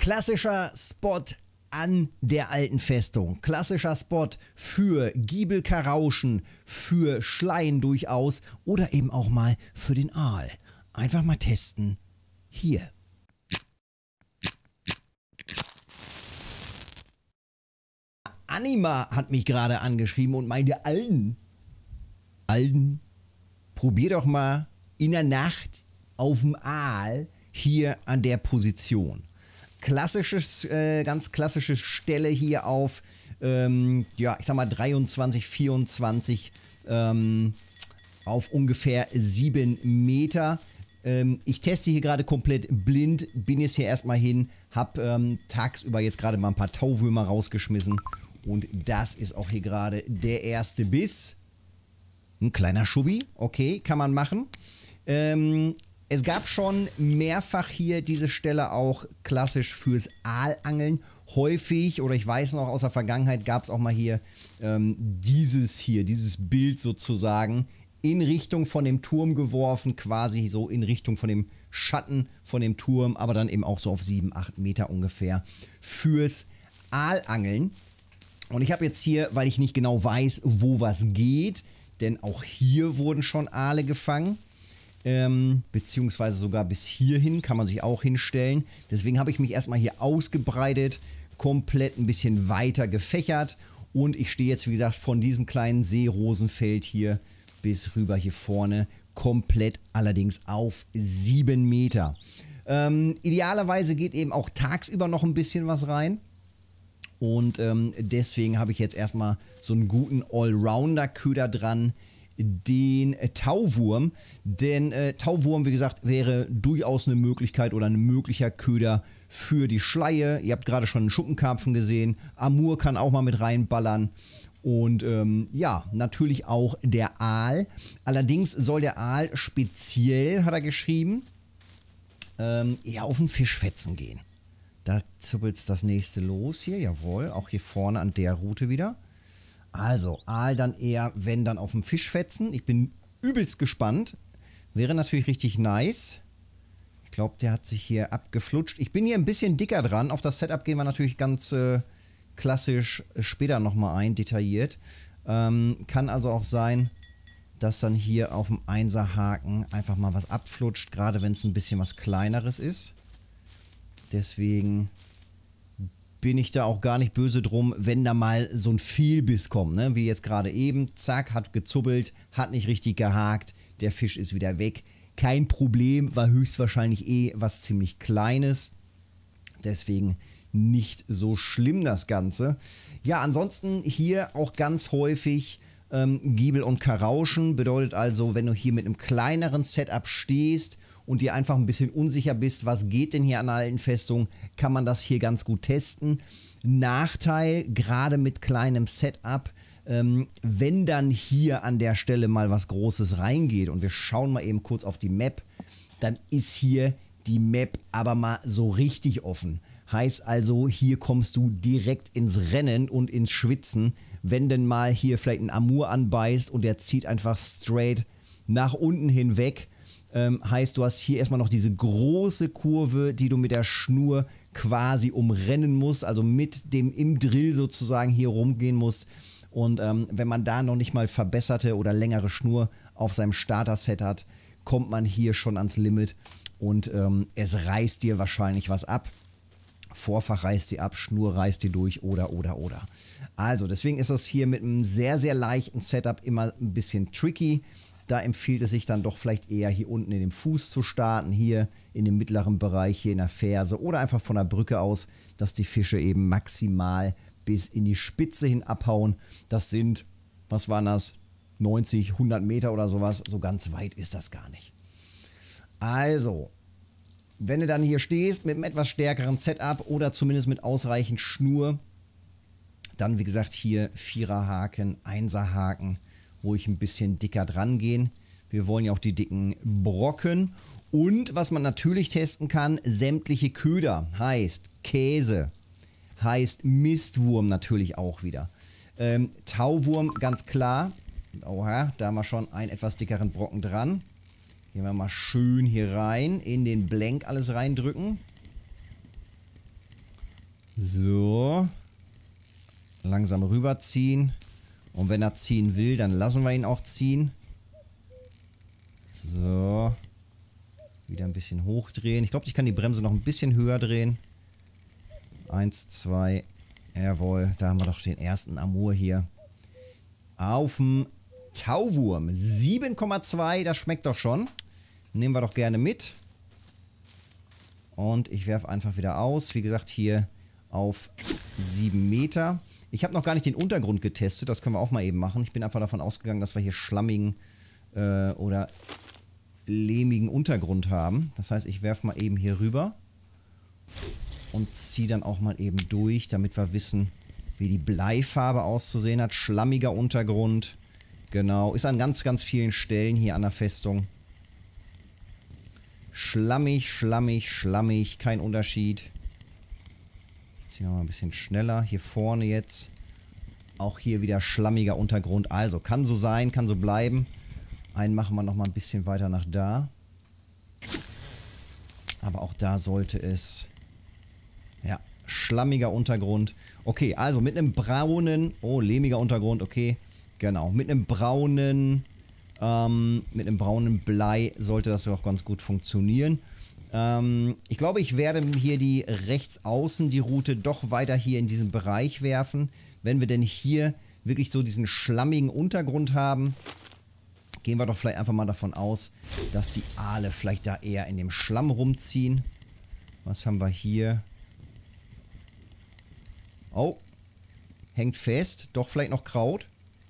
Klassischer Spot an der alten Festung. Klassischer Spot für Giebelkarauschen, für Schleien durchaus oder eben auch mal für den Aal. Einfach mal testen. Hier. Anima hat mich gerade angeschrieben und meinte, Alden, probier doch mal in der Nacht auf dem Aal hier an der Position. Ganz klassische Stelle hier auf, ja, ich sag mal 23, 24 auf ungefähr 7 Meter. Ich teste hier gerade komplett blind, bin jetzt hier erstmal hin, habe tagsüber jetzt gerade mal ein paar Tauwürmer rausgeschmissen und das ist auch hier gerade der erste Biss. Ein kleiner Schubbi, okay, kann man machen. Es gab schon mehrfach hier diese Stelle auch klassisch fürs Aalangeln. Häufig, oder ich weiß noch aus der Vergangenheit, gab es auch mal hier dieses Bild sozusagen in Richtung von dem Turm geworfen, quasi so in Richtung von dem Schatten von dem Turm, aber dann eben auch so auf 7, 8 Meter ungefähr fürs Aalangeln. Und ich habe jetzt hier, weil ich nicht genau weiß, wo was geht, denn auch hier wurden schon Aale gefangen. Beziehungsweise sogar bis hierhin kann man sich auch hinstellen. Deswegen habe ich mich erstmal hier ausgebreitet, komplett ein bisschen weiter gefächert und ich stehe jetzt, wie gesagt, von diesem kleinen Seerosenfeld hier bis rüber hier vorne, komplett allerdings auf 7 Meter. Idealerweise geht eben auch tagsüber noch ein bisschen was rein. Und deswegen habe ich jetzt erstmal so einen guten Allrounder-Köder dran, den Tauwurm. Denn Tauwurm, wie gesagt, wäre durchaus eine Möglichkeit oder ein möglicher Köder für die Schleie. Ihr habt gerade schon einen Schuppenkarpfen gesehen. Amur kann auch mal mit reinballern. Und ja, natürlich auch der Aal. Allerdings soll der Aal speziell, hat er geschrieben, eher auf den Fischfetzen gehen. Da zuppelt es das nächste los hier, jawohl, auch hier vorne an der Route wieder. Also, Aal dann eher, wenn dann auf dem Fischfetzen. Ich bin übelst gespannt. Wäre natürlich richtig nice. Ich glaube, der hat sich hier abgeflutscht. Ich bin hier ein bisschen dicker dran. Auf das Setup gehen wir natürlich ganz klassisch später nochmal ein, detailliert. Kann also auch sein, dass dann hier auf dem Einserhaken einfach mal was abflutscht, gerade wenn es ein bisschen was Kleineres ist. Deswegen bin ich da auch gar nicht böse drum, wenn da mal so ein Vielbiss kommt, ne? Wie jetzt gerade eben, zack, hat gezuppelt, hat nicht richtig gehakt, der Fisch ist wieder weg. Kein Problem, war höchstwahrscheinlich eh was ziemlich Kleines, deswegen nicht so schlimm das Ganze. Ja, ansonsten hier auch ganz häufig Giebel und Karauschen, bedeutet also, wenn du hier mit einem kleineren Setup stehst und dir einfach ein bisschen unsicher bist, was geht denn hier an der alten Festung, kann man das hier ganz gut testen. Nachteil, gerade mit kleinem Setup, wenn dann hier an der Stelle mal was Großes reingeht und wir schauen mal eben kurz auf die Map, dann ist hier die Map aber mal so richtig offen. Heißt also, hier kommst du direkt ins Rennen und ins Schwitzen, wenn denn mal hier vielleicht ein Amur anbeißt und der zieht einfach straight nach unten hinweg. Heißt, du hast hier erstmal noch diese große Kurve, die du mit der Schnur quasi umrennen musst, also mit dem im Drill sozusagen hier rumgehen musst. Und wenn man da noch nicht mal verbesserte oder längere Schnur auf seinem Starter-Set hat, kommt man hier schon ans Limit und es reißt dir wahrscheinlich was ab. Vorfach reißt dir ab, Schnur reißt dir durch oder. Also deswegen ist das hier mit einem sehr, sehr leichten Setup immer ein bisschen tricky. Da empfiehlt es sich dann doch vielleicht eher hier unten in dem Fuß zu starten, hier in dem mittleren Bereich, hier in der Ferse oder einfach von der Brücke aus, dass die Fische eben maximal bis in die Spitze hin abhauen. Das sind, was waren das, 90, 100 Meter oder sowas. So ganz weit ist das gar nicht. Also, wenn du dann hier stehst mit einem etwas stärkeren Setup oder zumindest mit ausreichend Schnur, dann wie gesagt hier 4er Haken, 1er Haken, ruhig ein bisschen dicker dran gehen. Wir wollen ja auch die dicken Brocken. Und was man natürlich testen kann, sämtliche Köder, heißt Käse, heißt Mistwurm natürlich auch wieder. Tauwurm ganz klar. Oha, da haben wir schon einen etwas dickeren Brocken dran. Gehen wir mal schön hier rein, in den Blank alles reindrücken. So. Langsam rüberziehen. Und wenn er ziehen will, dann lassen wir ihn auch ziehen. So. Wieder ein bisschen hochdrehen. Ich glaube, ich kann die Bremse noch ein bisschen höher drehen. 1, 2. Jawohl, da haben wir doch den ersten Amur hier. Auf dem Tauwurm. 7,2, das schmeckt doch schon. Nehmen wir doch gerne mit. Und ich werfe einfach wieder aus. Wie gesagt, hier auf 7 Meter. Ich habe noch gar nicht den Untergrund getestet. Das können wir auch mal eben machen. Ich bin einfach davon ausgegangen, dass wir hier schlammigen oder lehmigen Untergrund haben. Das heißt, ich werfe mal eben hier rüber. Und ziehe dann auch mal eben durch, damit wir wissen, wie die Bleifarbe auszusehen hat. Schlammiger Untergrund. Genau. Ist an ganz, ganz vielen Stellen hier an der Festung. Schlammig, schlammig, schlammig. Kein Unterschied. Ich ziehe nochmal ein bisschen schneller. Hier vorne jetzt. Auch hier wieder schlammiger Untergrund. Also, kann so sein, kann so bleiben. Einen machen wir nochmal ein bisschen weiter nach da. Aber auch da sollte es... Ja, schlammiger Untergrund. Okay, also mit einem braunen... Oh, lehmiger Untergrund, okay. Genau, mit einem braunen Blei sollte das doch ganz gut funktionieren. Ich glaube, ich werde hier die rechts außen die Route doch weiter hier in diesem Bereich werfen. Wenn wir denn hier wirklich so diesen schlammigen Untergrund haben, gehen wir doch vielleicht einfach mal davon aus, dass die Aale vielleicht da eher in dem Schlamm rumziehen. Was haben wir hier? Oh, hängt fest. Doch vielleicht noch Kraut.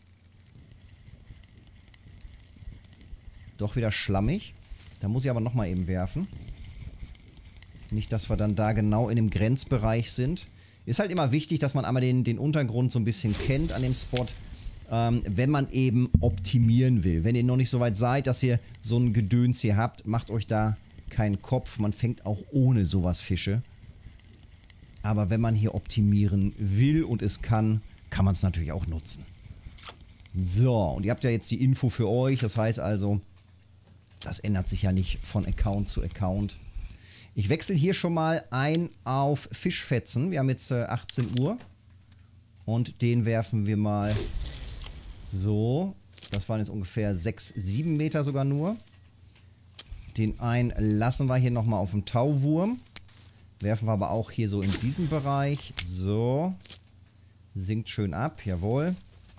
Doch wieder schlammig. Da muss ich aber nochmal eben werfen. Nicht, dass wir dann da genau in dem Grenzbereich sind. Ist halt immer wichtig, dass man einmal den Untergrund so ein bisschen kennt an dem Spot, wenn man eben optimieren will. Wenn ihr noch nicht so weit seid, dass ihr so ein Gedöns hier habt, macht euch da keinen Kopf. Man fängt auch ohne sowas Fische. Aber wenn man hier optimieren will und es kann, kann man es natürlich auch nutzen. So, und ihr habt ja jetzt die Info für euch. Das heißt also, das ändert sich ja nicht von Account zu Account. Ich wechsle hier schon mal ein auf Fischfetzen. Wir haben jetzt 18 Uhr. Und den werfen wir mal so. Das waren jetzt ungefähr 6, 7 Meter sogar nur. Den einen lassen wir hier nochmal auf dem Tauwurm. Werfen wir aber auch hier so in diesem Bereich. So. Sinkt schön ab. Jawohl.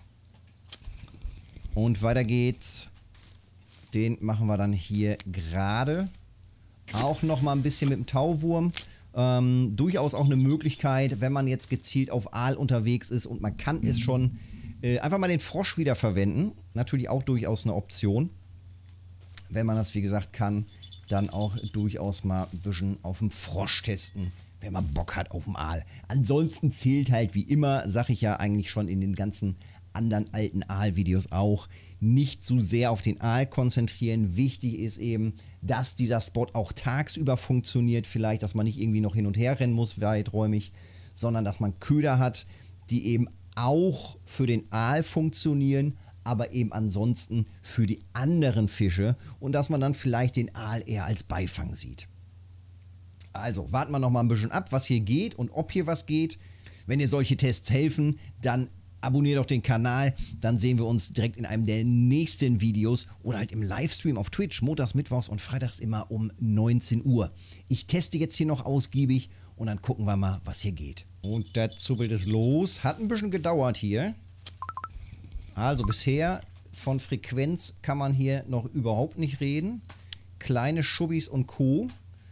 Und weiter geht's. Den machen wir dann hier gerade. Auch nochmal ein bisschen mit dem Tauwurm. Durchaus auch eine Möglichkeit, wenn man jetzt gezielt auf Aal unterwegs ist und man kann es schon, einfach mal den Frosch wieder verwenden. Natürlich auch durchaus eine Option. Wenn man das, wie gesagt, kann, dann auch durchaus mal ein bisschen auf dem Frosch testen, wenn man Bock hat auf den Aal. Ansonsten zählt halt wie immer, sage ich ja eigentlich schon in den ganzen anderen alten Aal-Videos auch, nicht zu sehr auf den Aal konzentrieren. Wichtig ist eben, dass dieser Spot auch tagsüber funktioniert. Vielleicht, dass man nicht irgendwie noch hin und her rennen muss, weiträumig, sondern dass man Köder hat, die eben auch für den Aal funktionieren, aber eben ansonsten für die anderen Fische und dass man dann vielleicht den Aal eher als Beifang sieht. Also warten wir noch mal ein bisschen ab, was hier geht und ob hier was geht. Wenn dir solche Tests helfen, dann abonniert doch den Kanal, dann sehen wir uns direkt in einem der nächsten Videos oder halt im Livestream auf Twitch, montags, mittwochs und freitags immer um 19 Uhr. Ich teste jetzt hier noch ausgiebig und dann gucken wir mal, was hier geht. Und da zuppelt es los. Hat ein bisschen gedauert hier. Also bisher von Frequenz kann man hier noch überhaupt nicht reden. Kleine Schubbis und Co.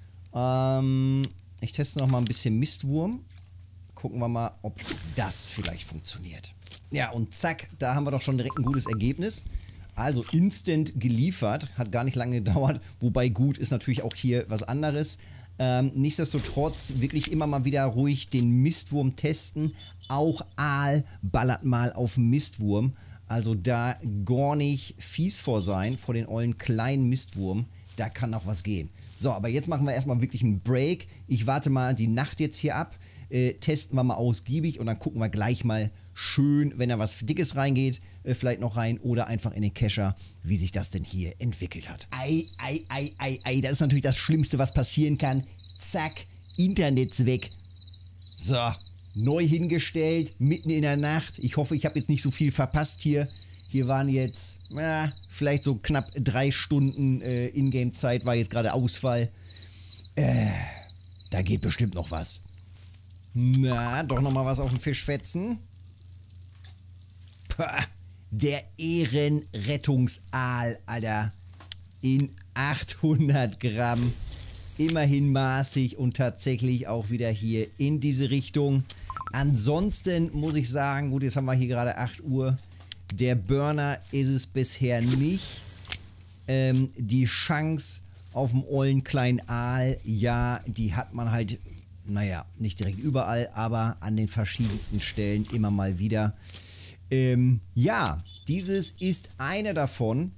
Ich teste noch mal ein bisschen Mistwurm. Gucken wir mal, ob das vielleicht funktioniert. Ja, und zack, da haben wir doch schon direkt ein gutes Ergebnis. Also instant geliefert, hat gar nicht lange gedauert. Wobei gut ist natürlich auch hier was anderes. Nichtsdestotrotz wirklich immer mal wieder ruhig den Mistwurm testen. Auch Aal ballert mal auf Mistwurm. Also da gar nicht fies vor sein, vor den ollen kleinen Mistwurm. Da kann noch was gehen. So, aber jetzt machen wir erstmal wirklich einen Break. Ich warte mal die Nacht jetzt hier ab. Testen wir mal ausgiebig und dann gucken wir gleich mal schön, wenn da was Dickes reingeht, vielleicht noch rein oder einfach in den Kescher, wie sich das denn hier entwickelt hat. Ei, das ist natürlich das Schlimmste, was passieren kann. Zack, Internet's weg. So, neu hingestellt, mitten in der Nacht. Ich hoffe, ich habe jetzt nicht so viel verpasst hier. Hier waren jetzt vielleicht so knapp 3 Stunden Ingame-Zeit, war jetzt gerade Ausfall. Da geht bestimmt noch was. Na, doch nochmal was auf den Fisch fetzen. Pah, der Ehrenrettungsaal, Alter. In 800 Gramm. Immerhin maßig und tatsächlich auch wieder hier in diese Richtung. Ansonsten muss ich sagen, gut, jetzt haben wir hier gerade 8 Uhr. Der Burner ist es bisher nicht. Die Chance auf dem ollen kleinen Aal, ja, die hat man halt, naja, nicht direkt überall, aber an den verschiedensten Stellen immer mal wieder. Ja, dieses ist einer davon.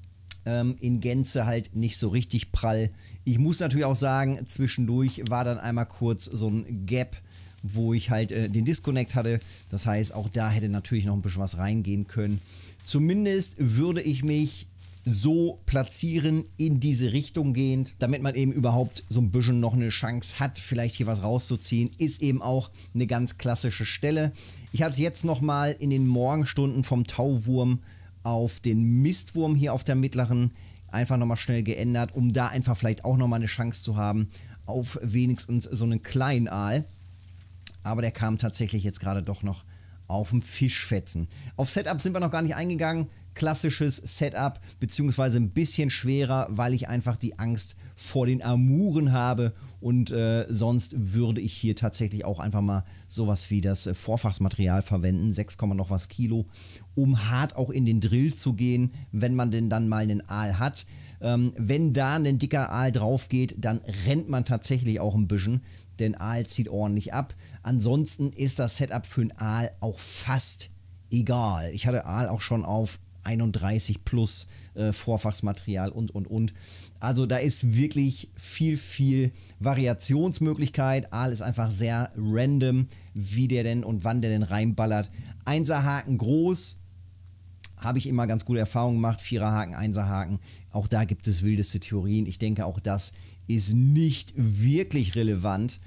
In Gänze halt nicht so richtig prall. Ich muss natürlich auch sagen, zwischendurch war dann einmal kurz so ein Gap, wo ich halt den Disconnect hatte. Das heißt, auch da hätte natürlich noch ein bisschen was reingehen können. Zumindest würde ich mich so platzieren, in diese Richtung gehend, damit man eben überhaupt so ein bisschen noch eine Chance hat, vielleicht hier was rauszuziehen. Ist eben auch eine ganz klassische Stelle. Ich hatte jetzt nochmal in den Morgenstunden vom Tauwurm auf den Mistwurm hier auf der mittleren einfach nochmal schnell geändert, um da einfach vielleicht auch nochmal eine Chance zu haben auf wenigstens so einen kleinen Aal. Aber der kam tatsächlich jetzt gerade doch noch auf dem Fischfetzen. Auf Setup sind wir noch gar nicht eingegangen. Klassisches Setup, beziehungsweise ein bisschen schwerer, weil ich einfach die Angst vor den Amuren habe und sonst würde ich hier tatsächlich auch einfach mal sowas wie das Vorfachsmaterial verwenden, 6, noch was Kilo, um hart auch in den Drill zu gehen, wenn man denn dann mal einen Aal hat. Wenn da ein dicker Aal drauf geht, dann rennt man tatsächlich auch ein bisschen, denn Aal zieht ordentlich ab. Ansonsten ist das Setup für einen Aal auch fast egal. Ich hatte Aal auch schon auf 31 plus Vorfachsmaterial und. Also da ist wirklich viel Variationsmöglichkeit. Aal ist einfach sehr random, wie der denn und wann der denn reinballert. 1er Haken groß, habe ich immer ganz gute Erfahrungen gemacht. 4er Haken, 1er Haken, auch da gibt es wildeste Theorien. Ich denke, auch das ist nicht wirklich relevant.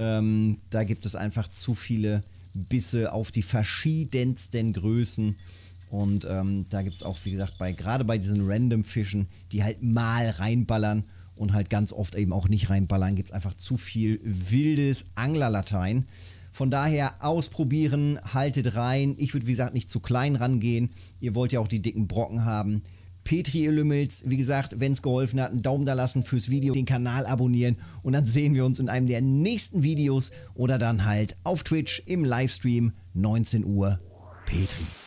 Da gibt es einfach zu viele Bisse auf die verschiedensten Größen. Und da gibt es auch, wie gesagt, gerade bei diesen Random-Fischen, die halt mal reinballern und halt ganz oft eben auch nicht reinballern, gibt es einfach zu viel wildes Anglerlatein. Von daher ausprobieren, haltet rein. Ich würde, wie gesagt, nicht zu klein rangehen. Ihr wollt ja auch die dicken Brocken haben. Petri, ihr Lümmels, wie gesagt, wenn es geholfen hat, einen Daumen da lassen fürs Video, den Kanal abonnieren und dann sehen wir uns in einem der nächsten Videos oder dann halt auf Twitch im Livestream 19 Uhr. Petri.